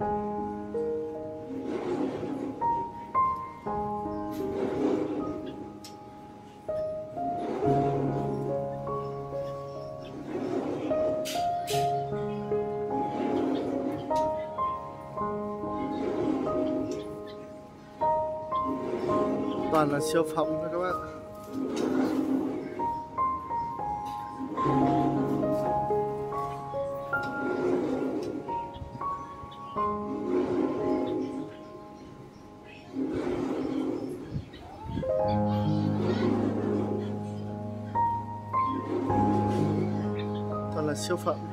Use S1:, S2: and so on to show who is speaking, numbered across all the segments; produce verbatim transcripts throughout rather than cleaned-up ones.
S1: Toàn là siêu phẩm thôi các bạn. Toàn là siêu phẩm.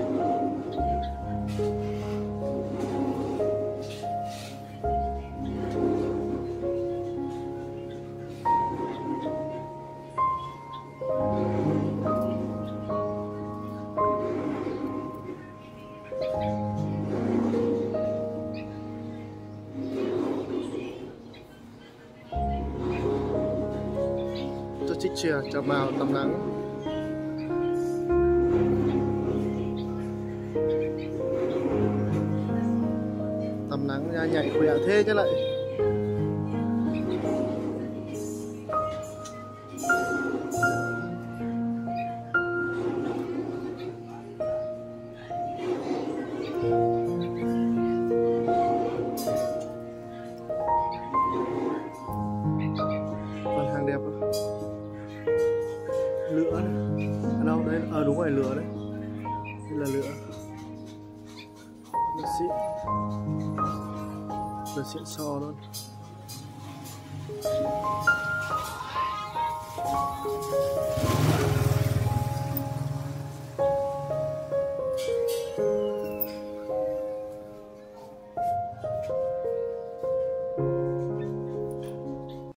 S1: Tôi thích chìa chào màu tầm nắng. Tầm nắng nha, nhảy khỏe thế chứ lại. Con hàng đẹp không? Lửa đấy. À đâu, đấy, ờ à, đúng rồi, lửa đấy. Đây là lửa. Nó xịn. Nó xịn so luôn.